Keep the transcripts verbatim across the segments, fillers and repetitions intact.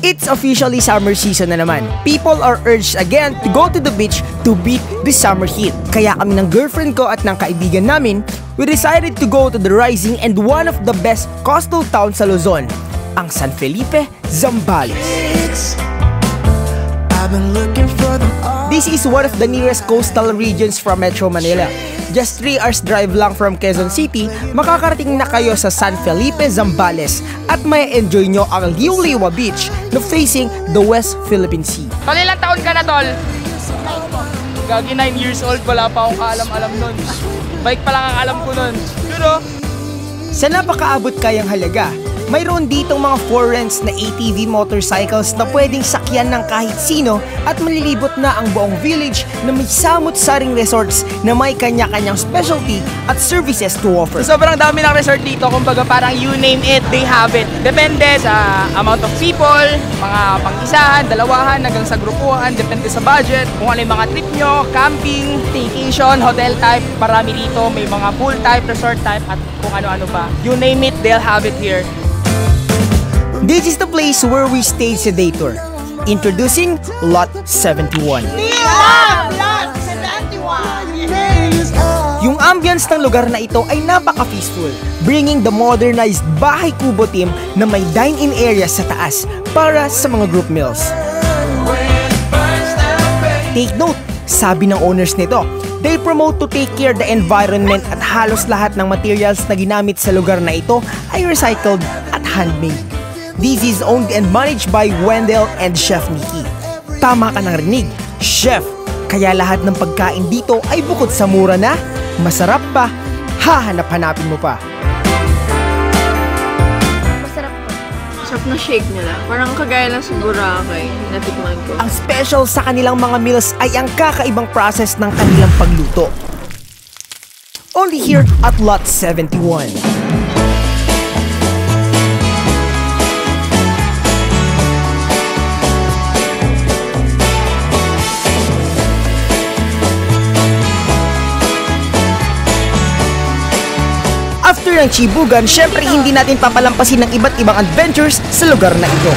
It's officially summer season na naman. People are urged again to go to the beach to beat the summer heat. Kaya kami ng girlfriend ko at ng kaibigan namin, we decided to go to the rising and one of the best coastal towns sa Luzon, ang San Felipe, Zambales. This is one of the nearest coastal regions from Metro Manila. Just three hours drive lang from Quezon City, makakarating na kayo sa San Felipe, Zambales at may enjoy nyo ang Liwliwa Beach na facing the West Philippine Sea. Tol, ilang taon ka na, Tol? Gagi, nine years old, wala pa akong kaalam-alam nun. Bike pa lang ang alam ko nun. Pero sa napakaabot kayang halaga, mayroon ditong mga for rents na A T V motorcycles na pwedeng sakyan ng kahit sino at malilibot na ang buong village na may samot-saring resorts na may kanya-kanyang specialty at services to offer. So, sobrang dami ng resort dito, kumbaga parang you name it, they have it. Depende sa amount of people, mga pang-isahan, dalawahan, hanggang sa grupuhan, depende sa budget, kung ano yung mga trip nyo, camping, staycation, hotel type, marami dito, may mga pool type, resort type, at kung ano-ano pa. You name it, they'll have it here. This is the place where we stayed sa day tour. Introducing Lot seventy-one. Lot seventy-one! Yung ambience ng lugar na ito ay napaka-peaceful, bringing the modernized bahay kubo team na may dine-in area sa taas para sa mga group meals. Take note, sabi ng owners nito, they promote to take care the environment at halos lahat ng materials na ginamit sa lugar na ito ay recycled at handmade. This is owned and managed by Wendell and Chef Nikki. Tama ka ng rinig, Chef. Kaya lahat ng pagkain dito ay bukod sa mura na, masarap pa, hahanap-hanapin mo pa. Masarap pa. Masarap na shake nila. Parang kagaya lang sa Boracay, natikman ko. Ang special sa kanilang mga meals ay ang kakaibang process ng kanilang pagluto. Only here at Lot seventy-one. After ng chibugan, syempre hindi natin papalampasin ng iba't ibang adventures sa lugar na ito.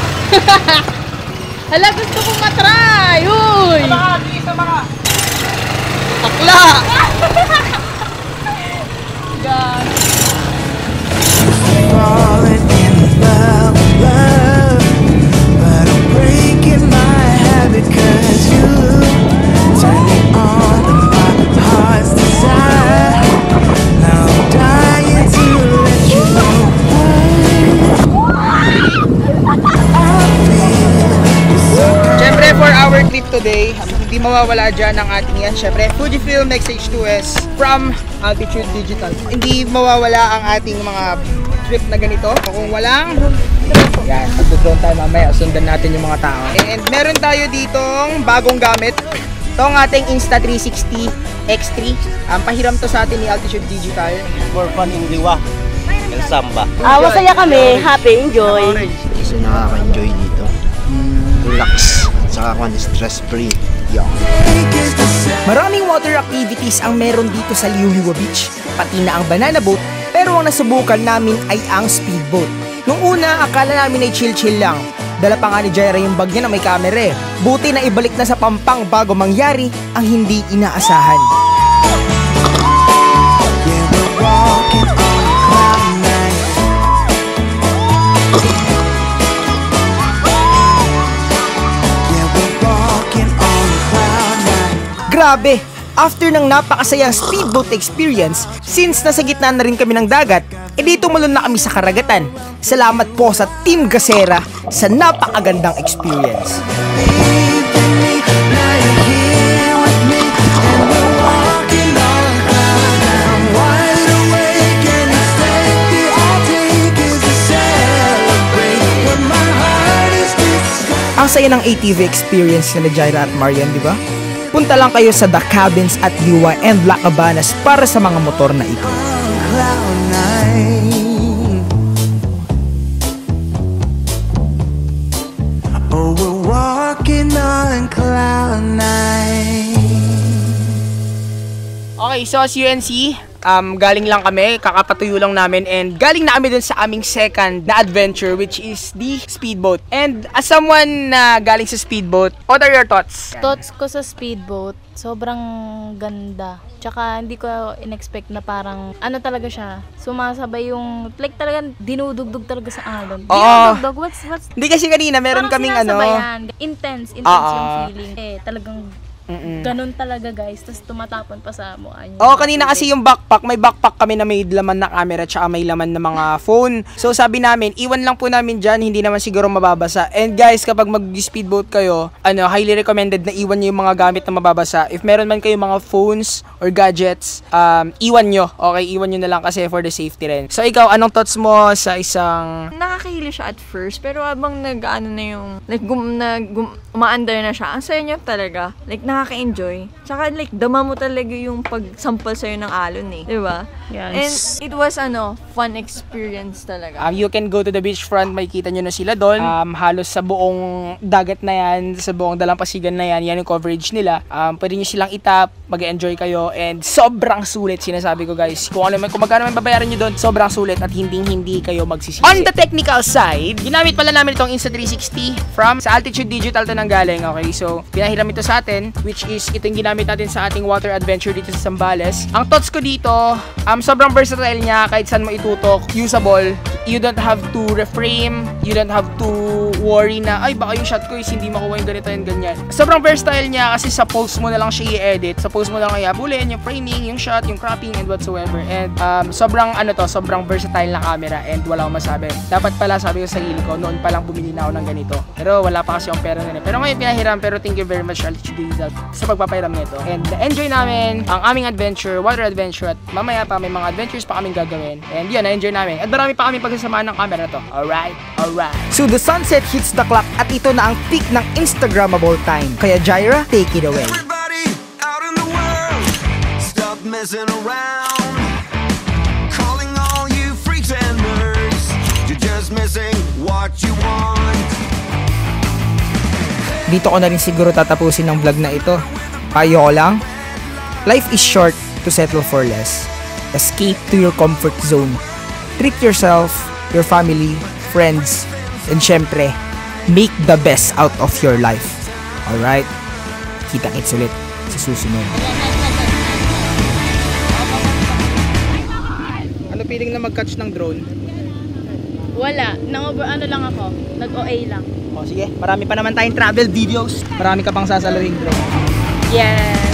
Hala, gusto kong matry! Uy! Sa mga, sa mga Akla! God. Today, hindi mawawala dyan ang ating yan. Syempre, Fujifilm X H two S from Altitude Digital. Hindi mawawala ang ating mga trip na ganito. Kung walang, yan, pag-drone tayo mamaya, sundan natin yung mga tao. And meron tayo ditong bagong gamit. Ito ang ating Insta three sixty X three. Um, pahiram to sa atin ni Altitude Digital. For fun in Liwa, El Samba. Ah, masaya kami, happy, enjoy. Kasi nakaka-enjoy dito. Relax. Saka kung stress-free. Yeah. Maraming water activities ang meron dito sa Liwliwa Beach, pati na ang banana boat, pero ang nasubukan namin ay ang speedboat. Nung una, akala namin ay chill-chill lang. Dala pa nga ni Jaira yung bag niya na may camera eh. Buti na ibalik na sa pampang bago mangyari ang hindi inaasahan. Grabe! After ng napakasayang speedboat experience, since nasa gitna na rin kami ng dagat, edi tumalon na kami sa karagatan. Salamat po sa Team Gasera sa napakagandang experience. Ang saya ng A T V experience nila Jaira at Marian, di ba? Punta lang kayo sa The Cabins at Liwa and La Cabanas para sa mga motor na ito. Oh, we're walking on cloud nine. Okay, so as you can see, Um, galing lang kami, kakapatuyo lang namin, and galing na kami dun sa aming second na adventure, which is the Speedboat. And as someone na galing sa Speedboat, what are your thoughts? Thoughts ko sa Speedboat, sobrang ganda. Tsaka hindi ko in-expect na parang ano talaga siya. Sumasabay yung like talagang dinudugdug talaga sa alon. Dinudugdug, what's what's Hindi kasi kanina meron parang kaming ano. Intense, intense Uh-oh. yung feeling. Eh, talagang Mm-mm. ganun talaga guys, tapos tumatapon pa sa mukha niyo. Oo, kanina kasi yung backpack, may backpack kami na may laman na camera tsaka may laman na mga phone. So sabi namin, iwan lang po namin dyan, hindi naman siguro mababasa. And guys, kapag mag-speedboat kayo, ano, highly recommended na iwan nyo yung mga gamit na mababasa. If meron man kayo mga phones or gadgets, um, iwan nyo. Okay, iwan nyo na lang kasi for the safety rin. So ikaw, anong thoughts mo sa isang... Nakakahili siya at first, pero habang nag-ano na yung, like, gum, nag, gum, umaandar na siya, ang saya niya talaga. Like, nakaka-enjoy. Tsaka, like, dama mo talaga yung pag-sample sa'yo ng alon eh. Diba? Yes. And it was, ano, fun experience talaga. Um, you can go to the beachfront, makikita nyo na sila doon. Um, halos sa buong dagat na yan, sa buong dalampasigan na yan, yan yung coverage nila. Um, pwede nyo silang itap, mag-enjoy kayo, and sobrang sulit, sinasabi ko guys. Kung ano man, kung magkano man babayaran nyo doon, sobrang sulit at hindi-hindi kayo magsisisi. On the technical side, ginamit pala namin itong Insta three sixty from sa Altitude Digital to nang galing, okay? So, pinahiram ito sa atin, which is ito yung ginamit natin sa ating water adventure dito sa Zambales. Ang thoughts ko dito, um, sobrang versatile niya, kahit saan mo itutok, usable. You don't have to reframe, you don't have to worry na, ay baka yung shot ko is hindi makuha yung ganito and ganyan. Sobrang versatile niya kasi sa post mo na lang siya i-edit, sa post mo na lang i-abulin, yung framing, yung shot, yung cropping, and whatsoever. And um, sobrang ano to, sobrang versatile na camera and wala akong masabi. Dapat pala sabi ko sa sarili ko, noon pa lang bumili na ako ng ganito. Pero wala pa kasi yung pera na. Pero ngayon pinahiram, pero thank you very much Altitude Digital sa pagpapahiram nito. And enjoy namin ang aming adventure, water adventure, at mamaya pa may mga adventures pa kaming gagawin. And yun, na-enjoy namin. At marami pa kaming pagsasamaan ng camera to. Alright, alright. So the sunset hits the clock at ito na ang peak ng Instagrammable time. Kaya Jaira, take it away. Everybody out in the world, stop messing around. Calling all you freaks and nerds, you're just missing what you want. Dito ko na rin siguro tatapusin ng vlog na ito. Payo ko lang, life is short to settle for less. Escape to your comfort zone. Treat yourself, your family, friends, and syempre, make the best out of your life. Alright? Kita-kits ulit sa susunod. Ano feeling na mag-catch ng drone? Wala, nang ano lang ako, nag-O A lang. O sige, marami pa naman tayong travel videos. Marami ka pang sasaluhin, bro. Yes.